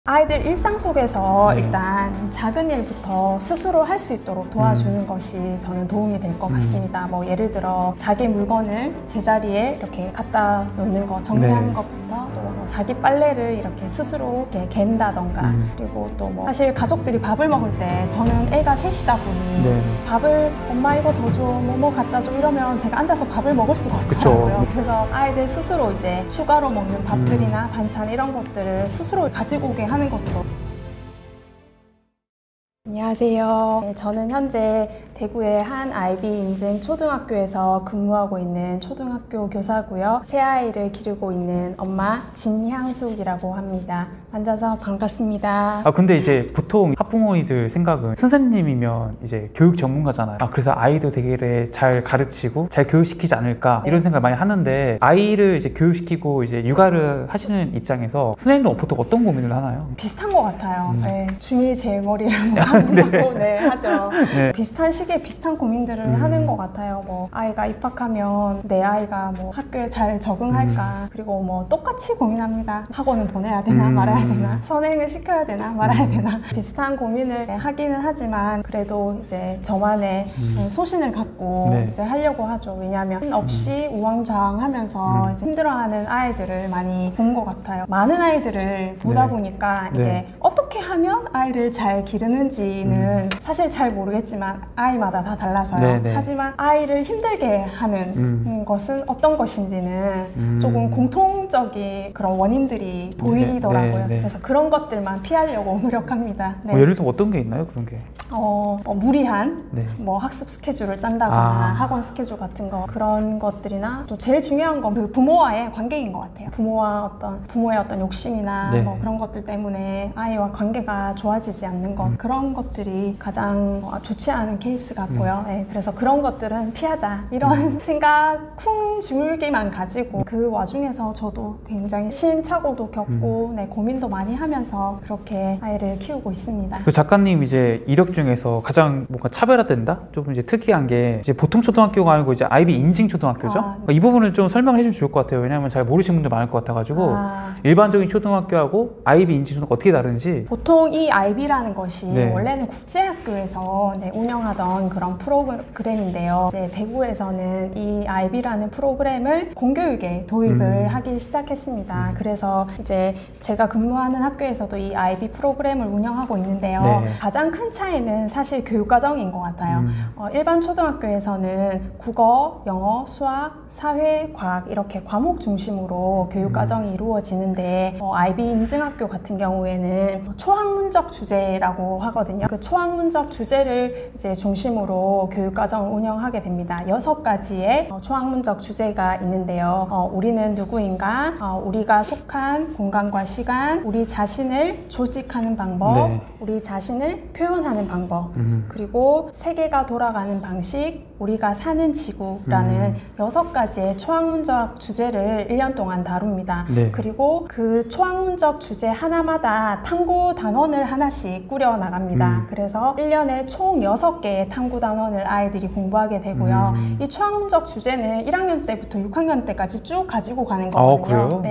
아이들 일상 속에서 일단 작은 일부터 스스로 할 수 있도록 도와주는 것이 저는 도움이 될 것 같습니다. 뭐 예를 들어 자기 물건을 제자리에 이렇게 갖다 놓는 거, 정리하는 것부터 또 뭐 자기 빨래를 이렇게 스스로 이렇게 갠다던가 그리고 또 뭐 사실 가족들이 밥을 먹을 때 저는 애가 셋이다 보니 밥을 엄마 이거 더 줘, 뭐 갖다 줘 이러면 제가 앉아서 밥을 먹을 수가 없더라고요. 그래서 아이들 스스로 이제 추가로 먹는 밥들이나 반찬 이런 것들을 스스로 가지고 오게 하는 것도. 안녕하세요. 네, 저는 현재 대구의 한 IB 인증 초등학교에서 근무하고 있는 초등학교 교사고요. 새 아이를 기르고 있는 엄마 진향숙이라고 합니다. 앉아서 반갑습니다. 근데 이제 보통 학부모님들 생각은 선생님이면 이제 교육 전문가잖아요. 그래서 아이도 되게 잘 가르치고 잘 교육시키지 않을까 이런 생각을 많이 하는데 아이를 이제 교육시키고 이제 육아를 하시는 입장에서 선생님도 보통 어떤 고민을 하나요? 비슷한 것 같아요. 네, 중이 제 머리를 하고 하죠. 비슷한 시기에 비슷한 고민들을 하는 것 같아요. 뭐 아이가 입학하면 내 아이가 뭐 학교에 잘 적응할까 그리고 뭐 똑같이 고민합니다. 학원을 보내야 되나 말아야 되나 선행을 시켜야 되나 말아야 되나 비슷한 고민을 하기는 하지만 그래도 이제 저만의 소신을 갖고 이제 하려고 하죠. 왜냐하면 없이 우왕좌왕하면서 이제 힘들어하는 아이들을 많이 본 것 같아요. 많은 아이들을 보다 보니까 이게 어떻게 하면 아이를 잘 기르는지는 사실 잘 모르겠지만 아이마다 다 달라서요. 하지만 아이를 힘들게 하는 것은 어떤 것인지는 조금 공통적인 그런 원인들이 보이더라고요. 그래서 그런 것들만 피하려고 노력합니다. 예를 들면 어떤 게 있나요? 그런 게? 무리한 뭐 학습 스케줄을 짠다거나 학원 스케줄 같은 거 그런 것들이나 또 제일 중요한 건 그 부모와의 관계인 것 같아요. 부모의 어떤 욕심이나 뭐 그런 것들 때문에 아이와 관계가 좋아지지 않는 것 그런 것들이 가장 좋지 않은 케이스 같고요. 그래서 그런 것들은 피하자 이런 생각 쿵 줄기만 가지고 그 와중에서 저도 굉장히 시행착오도 겪고 고민도 많이 하면서 그렇게 아이를 키우고 있습니다. 그 작가님 이제 이력 중에서 가장 뭔가 차별화된다? 좀 이제 특이한 게 이제 보통 초등학교가 아니고 이제 IB 인증 초등학교죠? 이 부분을 좀 설명해 주시면 좋을 것 같아요. 왜냐하면 잘 모르시는 분들 많을 것 같아가지고 일반적인 초등학교하고 IB 인증 초등학교 어떻게 다른지. 보통 이 IB라는 것이 원래는 국제학교에서 운영하던 그런 프로그램인데요. 이제 대구에서는 이 IB라는 프로그램을 공교육에 도입을 하기 시작했습니다. 그래서 이제 제가 근무하는 학교에서도 이 IB 프로그램을 운영하고 있는데요. 가장 큰 차이는 사실 교육과정인 것 같아요. 일반 초등학교에서는 국어, 영어, 수학, 사회, 과학 이렇게 과목 중심으로 교육과정이 이루어지는데 IB 인증학교 같은 경우에는 초학문적 주제라고 하거든요. 그 초학문적 주제를 이제 중심으로 교육과정을 운영하게 됩니다. 6가지의 초학문적 주제가 있는데요. 우리는 누구인가, 우리가 속한 공간과 시간, 우리 자신을 조직하는 방법, 우리 자신을 표현하는 방법, 그리고 세계가 돌아가는 방식, 우리가 사는 지구라는 6가지의 초학문적 주제를 1년 동안 다룹니다. 그리고 그 초학문적 주제 하나마다 탐구 단원을 하나씩 꾸려 나갑니다. 그래서 1년에 총 6개의 탐구 단원을 아이들이 공부하게 되고요. 이 초학문적 주제는 1학년 때부터 6학년 때까지 쭉 가지고 가는 거거든요.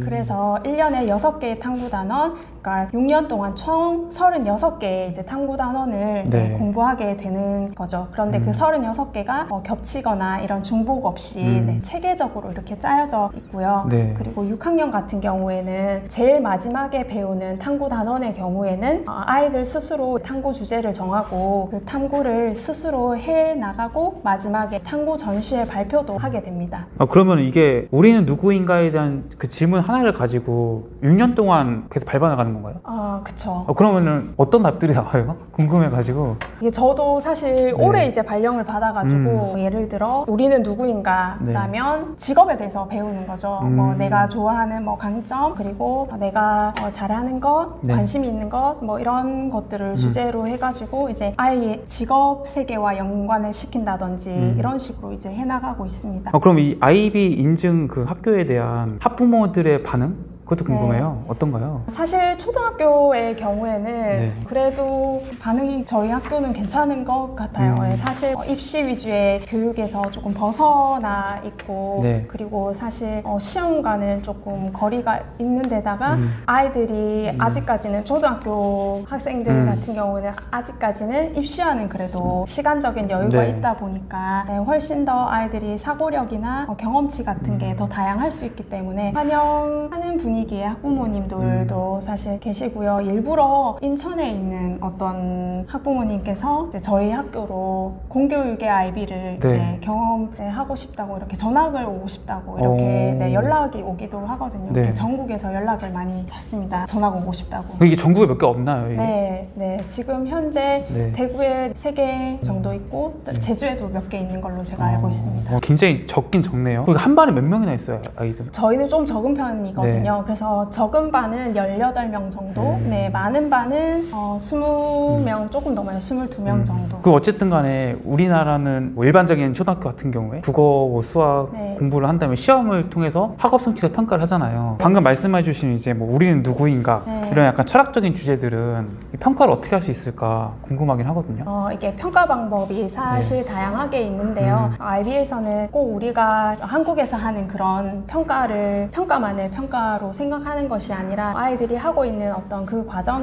그래서 1년에 6개의 탐구 단원, 그러니까 6년 동안 총 36개의 이제 탐구 단원을 공부하게 되는 거죠. 그런데 그 36개가 겹치거나 이런 중복 없이 체계적으로 이렇게 짜여져 있고요. 그리고 6학년 같은 경우에는 제일 마지막에 배우는 탐구 단원의 경우에는 아이들 스스로 탐구 주제를 정하고 그 탐구를 스스로 해 나가고 마지막에 탐구 전시회 발표도 하게 됩니다. 그러면 이게 우리는 누구인가에 대한 그 질문 하나를 가지고 6년 동안 계속 밟아나가는 건가요? 그쵸. 그러면은 어떤 답들이 나와요? 궁금해가지고. 이게 저도 사실 올해 이제 발령을 받아가지고 예를 들어 우리는 누구인가 라면 직업에 대해서 배우는 거죠. 뭐 내가 좋아하는 뭐 강점 그리고 내가 잘하는 것, 관심이 있는 것 뭐 이런 것들을 주제로 해가지고 이제 아이의 직업 세계와 연관을 시킨다든지 이런 식으로 이제 해나가고 있습니다. 그럼 이 IB 인증 그 학교에 대한 학부모들의 반응? 그것도 궁금해요. 어떤가요? 사실 초등학교의 경우에는 네. 그래도 반응이 저희 학교는 괜찮은 것 같아요. 사실 입시 위주의 교육에서 조금 벗어나 있고 네. 그리고 사실 시험과는 조금 거리가 있는 데다가 아이들이 아직까지는 초등학교 학생들 같은 경우는 아직까지는 입시와는 그래도 시간적인 여유가 네. 있다 보니까 훨씬 더 아이들이 사고력이나 경험치 같은 게 더 다양할 수 있기 때문에 환영하는 분위기의 학부모님들도 사실 계시고요. 일부러 인천에 있는 어떤 학부모님께서 이제 저희 학교로 공교육의 아이비를 네. 이제 경험하고 싶다고 이렇게 전학을 오고 싶다고 이렇게 네, 연락이 오기도 하거든요. 네. 이렇게 전국에서 연락을 많이 받습니다. 전학 오고 싶다고. 이게 전국에 몇 개 없나요? 이게? 네, 네. 지금 현재 네. 대구에 3개 정도 있고 제주에도 몇 개 있는 걸로 제가 알고 있습니다. 굉장히 적긴 적네요. 그리고 한 반에 몇 명이나 있어요, 아이들? 저희는 좀 적은 편이거든요. 네. 그래서 적은 반은 18명 정도, 네, 많은 반은 20명 조금 넘어요. 22명 정도. 그 어쨌든 간에 우리나라는 뭐 일반적인 초등학교 같은 경우에 국어, 뭐 수학 네. 공부를 한 다음에 시험을 통해서 학업 성취를 평가를 하잖아요. 방금 말씀해 주신 이제 뭐 우리는 누구인가 네. 이런 약간 철학적인 주제들은 이 평가를 어떻게 할 수 있을까 궁금하긴 하거든요. 이게 평가 방법이 사실 다양하게 있는데요. IB에서는 꼭 우리가 한국에서 하는 그런 평가만을 평가로 생각하는 것이 아니라 아이들이 하고 있는 어떤 그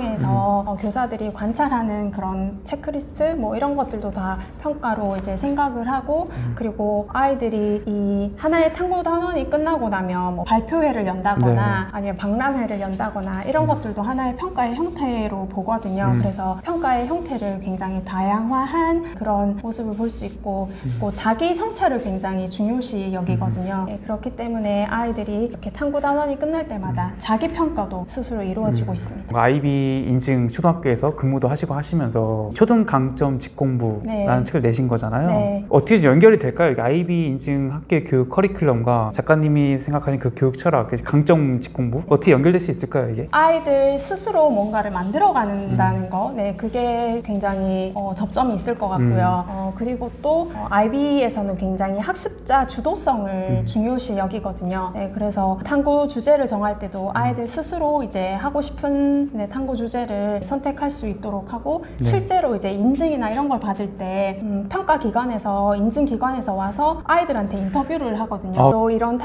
과정에서 교사들이 관찰하는 그런 체크리스트 뭐 이런 것들도 다 평가로 이제 생각을 하고 그리고 아이들이 이 하나의 탐구 단원이 끝나고 나면 뭐 발표회를 연다거나 아니면 박람회를 연다거나 이런 것들도 하나의 평가의 형태로 보거든요. 그래서 평가의 형태를 굉장히 다양화한 그런 모습을 볼 수 있고 또 자기 성찰을 굉장히 중요시 여기거든요. 네, 그렇기 때문에 아이들이 이렇게 탐구 단원이 끝날 때마다 자기 평가도 스스로 이루어지고 있습니다. IB 인증 초등학교에서 근무도 하시고 하시면서 초등 강점 직공부라는 책을 내신 거잖아요. 네. 어떻게 연결이 될까요? 이게 IB 인증 학교 교육 커리큘럼과 작가님이 생각하신 그 교육 철학, 강점 직공부 어떻게 연결될 수 있을까요, 이게? 아이들 스스로 뭔가를 만들어간다는 거, 네, 그게 굉장히 접점이 있을 것 같고요. 그리고 또 IB에서는 굉장히 학습자 주도성을 중요시 여기거든요. 네, 그래서 탐구 주제를 정할 때도 아이들 스스로 이제 하고 싶은 탐구 주제를 선택할 수 있도록 하고 실제로 이제 인증이나 이런 걸 받을 때 평가 기관에서 인증 기관에서 와서 아이들한테 인터뷰를 하거든요. 너 이런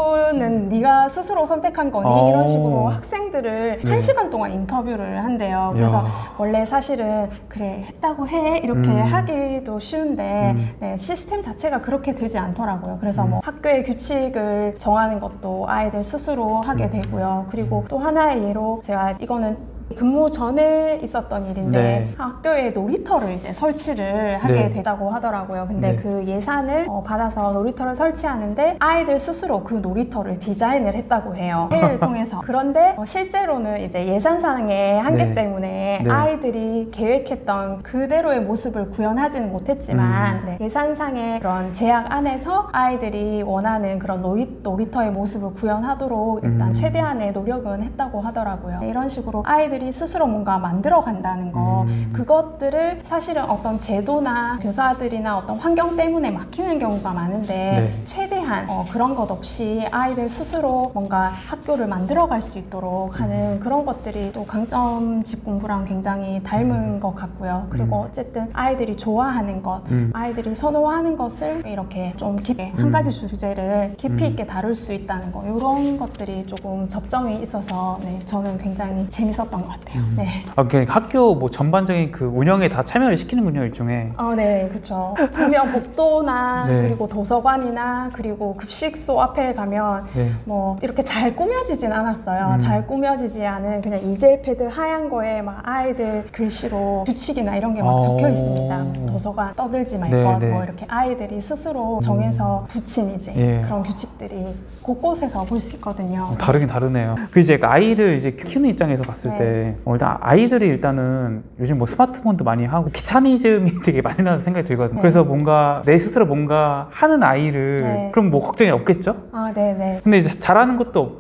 탐구는 네가 스스로 선택한 거니? 이런 식으로 학생들을 1시간 동안 인터뷰를 한대요. 그래서 원래 사실은 그래 했다고 해 이렇게 하기도 쉬운데 네, 시스템 자체가 그렇게 되지 않더라고요. 그래서 뭐 학교의 규칙을 정하는 것도 아이들 스스로 하게 되고요. 그리고 또 하나의 예로 제가 이거는 근무 전에 있었던 일인데 학교에 놀이터를 이제 설치를 하게 되다고 하더라고요. 근데 그 예산을 받아서 놀이터를 설치하는데 아이들 스스로 그 놀이터를 디자인을 했다고 해요. 회의를 통해서. 그런데 실제로는 이제 예산상의 한계 때문에 아이들이 계획했던 그대로의 모습을 구현하지는 못했지만 예산상의 그런 제약 안에서 아이들이 원하는 그런 놀이터의 모습을 구현하도록 일단 최대한의 노력은 했다고 하더라고요. 이런 식으로 아이들이 스스로 뭔가 만들어 간다는 거 그것들을 사실은 어떤 제도나 교사들이나 어떤 환경 때문에 막히는 경우가 많은데 최대한 그런 것 없이 아이들 스스로 뭔가 학교를 만들어 갈 수 있도록 하는 그런 것들이 또 강점 직공부랑 굉장히 닮은 것 같고요. 그리고 어쨌든 아이들이 좋아하는 것, 아이들이 선호하는 것을 이렇게 좀 깊게 한 가지 주제를 깊이 있게 다룰 수 있다는 거 이런 것들이 조금 접점이 있어서 저는 굉장히 재밌었던 것 같아요. 네. 그러니까 학교 뭐 전반적인 그 운영에 다 참여를 시키는군요, 일종의. 네, 그렇죠. 보면 복도나 그리고 도서관이나 그리고 급식소 앞에 가면 뭐 이렇게 잘 꾸며지진 않았어요. 잘 꾸며지지 않은 그냥 이젤패드 하얀 거에 막 아이들 글씨로 규칙이나 이런 게 막 적혀 있습니다. 도서관 떠들지 말 것, 뭐 이렇게 아이들이 스스로 정해서 붙인 이제 그런 규칙들이 곳곳에서 볼 수 있거든요. 다르긴 다르네요. 그 이제 아이를 이제 키우는 입장에서 봤을 때 일단 아이들이 일단은 요즘 뭐 스마트폰도 많이 하고 귀차니즘이 되게 많이 나서 생각이 들거든요. 그래서 뭔가 내 스스로 뭔가 하는 아이를 그럼 뭐 걱정이 없겠죠? 네네. 근데 이제 잘하는 것도 없고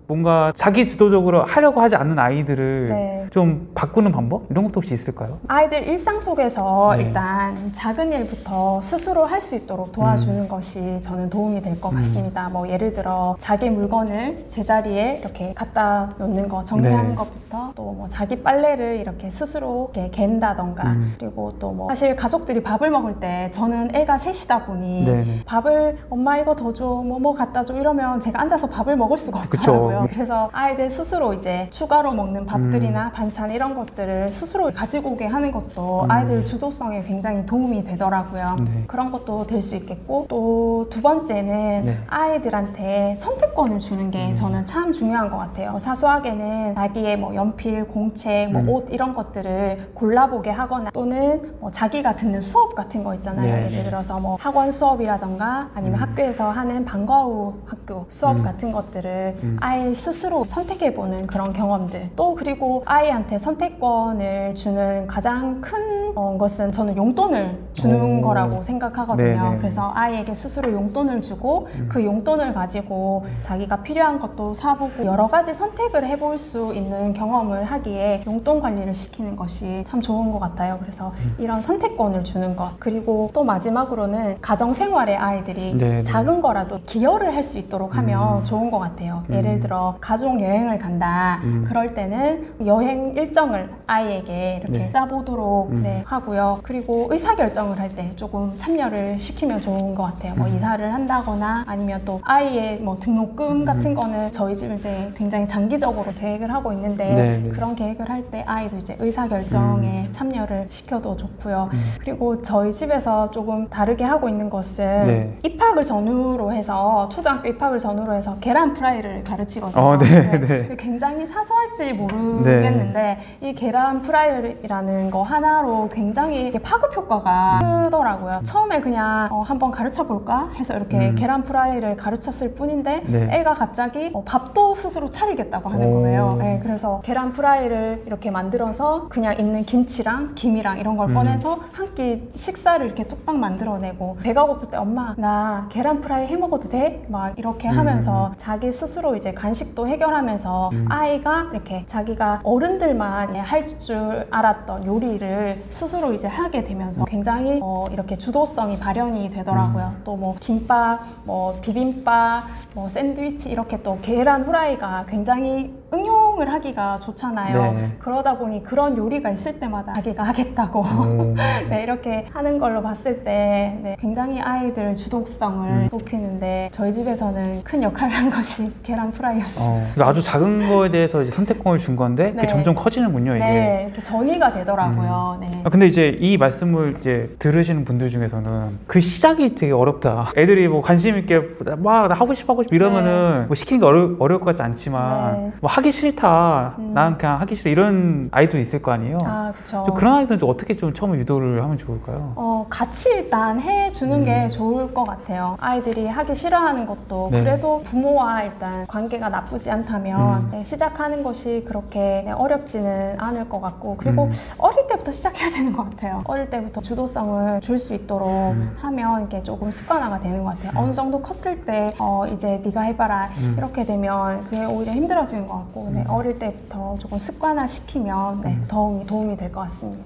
뭔가 자기 주도적으로 하려고 하지 않는 아이들을 네. 좀 바꾸는 방법? 이런 것도 혹시 있을까요? 아이들 일상 속에서 네. 일단 작은 일부터 스스로 할 수 있도록 도와주는 것이 저는 도움이 될 것 같습니다. 뭐 예를 들어 자기 물건을 제자리에 이렇게 갖다 놓는 거, 정리하는 네. 것부터 또 뭐 자기 빨래를 이렇게 스스로 이렇게 갠다던가 그리고 또 뭐 사실 가족들이 밥을 먹을 때 저는 애가 셋이다 보니 네. 밥을 엄마 이거 더 줘, 뭐 갖다 줘 이러면 제가 앉아서 밥을 먹을 수가 없더라고요. 그쵸. 그래서 아이들 스스로 이제 추가로 먹는 밥들이나 반찬 이런 것들을 스스로 가지고 오게 하는 것도 아이들 주도성에 굉장히 도움이 되더라고요. 네. 그런 것도 될 수 있겠고 또 두 번째는 네. 아이들한테 선택권을 주는 게 저는 참 중요한 것 같아요. 사소하게는 자기의 뭐 연필, 공책, 뭐 옷 이런 것들을 골라보게 하거나 또는 뭐 자기가 듣는 수업 같은 거 있잖아요. 네. 예를 들어서 뭐 학원 수업이라던가 아니면 학교에서 하는 방과 후 학교 수업 같은 것들을 아이 스스로 선택해보는 그런 경험들 또 그리고 아이한테 선택권을 주는 가장 큰 것은 저는 용돈을 주는 거라고 생각하거든요. 네네. 그래서 아이에게 스스로 용돈을 주고 그 용돈을 가지고 자기가 필요한 것도 사보고 여러 가지 선택을 해볼 수 있는 경험을 하기에 용돈 관리를 시키는 것이 참 좋은 것 같아요. 그래서 이런 선택권을 주는 것 그리고 또 마지막으로는 가정생활에 아이들이 네네. 작은 거라도 기여를 할 수 있도록 하면 좋은 것 같아요. 예를 들어 가족 여행을 간다. 그럴 때는 여행 일정을 아이에게 이렇게 네. 짜보도록 네, 하고요. 그리고 의사결정을 할 때 조금 참여를 시키면 좋은 것 같아요. 뭐 이사를 한다거나 아니면 또 아이의 뭐 등록금 같은 거는 저희 집은 이제 굉장히 장기적으로 계획을 하고 있는데 네네. 그런 계획을 할 때 아이도 이제 의사결정에 참여를 시켜도 좋고요. 그리고 저희 집에서 조금 다르게 하고 있는 것은 네. 입학을 전후로 해서 초등학교 입학을 전후로 해서 계란 프라이를 가르치거든요. 네. 굉장히 사소할지 모르겠는데 이 계란 프라이라는 거 하나로 굉장히 이렇게 파급 효과가 크더라고요. 처음에 그냥 한번 가르쳐 볼까 해서 이렇게 계란 프라이를 가르쳤을 뿐인데 네. 애가 갑자기 밥도 스스로 차리겠다고 하는 거예요. 네, 그래서 계란 프라이를 이렇게 만들어서 그냥 있는 김치랑 김이랑 이런 걸 꺼내서 한 끼 식사를 이렇게 뚝딱 만들어내고 배가 고플 때 엄마 나 계란 프라이 해 먹어도 돼? 막 이렇게 하면서 자기 스스로 이제 간식도 해결하면서 아이가 이렇게 자기가 어른들만 할 줄 알았던 요리를 스스로 이제 하게 되면서 굉장히 이렇게 주도성이 발현이 되더라고요. 또 뭐 김밥, 뭐 비빔밥, 뭐 샌드위치 이렇게 또 계란 후라이가 굉장히 응용을 하기가 좋잖아요. 네. 그러다 보니 그런 요리가 있을 때마다 자기가 하겠다고 네, 이렇게 하는 걸로 봤을 때 네, 굉장히 아이들 주도성을 높이는데 저희 집에서는 큰 역할을 한 것이 계란 프라이였습니다. 아주 작은 거에 대해서 이제 선택권을 준 건데 그게 네. 점점 커지는군요, 이게. 네, 이렇게 전이가 되더라고요. 네. 근데 이제 이 말씀을 이제 들으시는 분들 중에서는 그 시작이 되게 어렵다. 애들이 뭐 관심 있게 막 나 하고 싶어 이러면은 뭐 시키는 게 어려울 것 같지 않지만 네. 뭐 하기 싫다. 나는 그냥 하기 싫어. 이런 아이도 있을 거 아니에요. 아, 그렇죠. 그런 아이들은 좀 어떻게 좀 처음에 유도를 하면 좋을까요? 같이 일단 해주는 게 좋을 것 같아요. 아이들이 하기 싫어하는 것도 네. 그래도 부모와 일단 관계가 나쁘지 않다면 네, 시작하는 것이 그렇게 네, 어렵지는 않을 것 같고 그리고 어릴 때부터 시작해야 되는 것 같아요. 어릴 때부터 주도성을 줄 수 있도록 하면 이게 조금 습관화가 되는 것 같아요. 어느 정도 컸을 때 이제 네가 해봐라 이렇게 되면 그게 오히려 힘들어지는 것 같고 네, 어릴 때부터 조금 습관화 시키면 네, 도움이 될 것 같습니다.